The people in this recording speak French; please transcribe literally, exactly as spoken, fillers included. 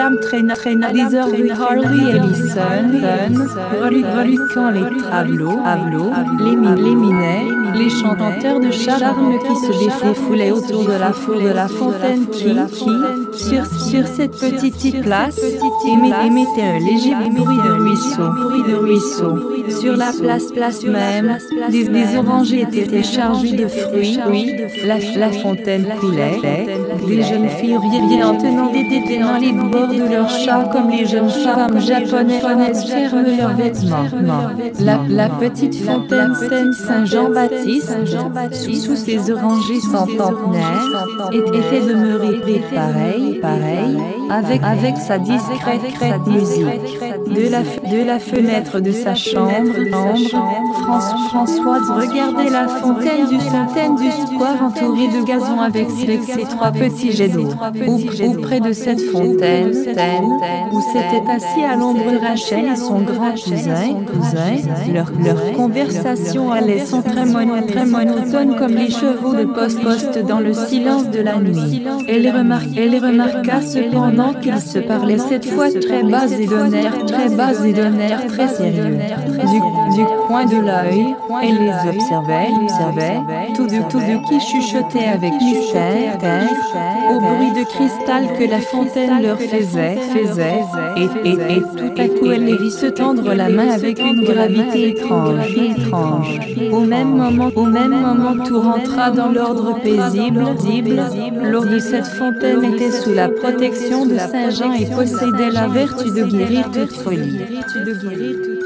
Madame Traina, Traina, Harley Ellison, reluquant les tableaux, les minets, les chanteurs de charme qui se défoulaient autour de la foule de la fontaine qui, qui sur, sur cette petite place, émettait un léger bruit de ruisseau, bruit de ruisseau. Sur la place, place même, des, des orangers étaient chargés de fruits, la, la fontaine coulait, des jeunes filles riaient en tenant des détenant les bords de leurs chats comme les jeunes femmes japonaises ferment leurs vêtements. La, la petite fontaine Saint-Jean-Baptiste, sous, sous ses orangers centenaires, était demeurée pareil, pareil, avec, avec sa discrète musique. De la, de la fenêtre de sa chambre, François, Françoise regardait la fontaine du fontaine du square entourée de gazon avec ses, ses trois petits jets d'eau. Ou près de cette fontaine, où s'étaient assis à l'ombre Rachel et son grand cousin, cousin leur, leur conversation allait sans très, mono, très monotone comme les chevaux de poste-poste dans le silence de la nuit. Elle remarqua, elle remarqua cependant qu'ils se parlaient cette fois très bas et d'un air très bas et d'un air très sérieux. Du, du coin de l'œil, elle les observait, observait, tous deux, tous deux qui chuchotaient avec mystère, au bruit de cristal que la fontaine leur faisait, faisait, et, et, et tout à coup elle les vit se tendre la main avec une gravité étrange, étrange. Au même moment, au même moment, tout rentra dans l'ordre paisible, l'eau de cette fontaine était sous la protection de Saint Jean et possédait la vertu de guérir toute folie.